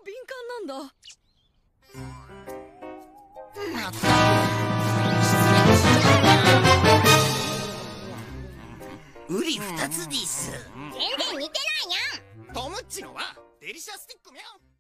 敏感なんだ。 まったく。ウリ二つです。 全然似てないにゃん。 トムッチのはデリシャスティックミャン。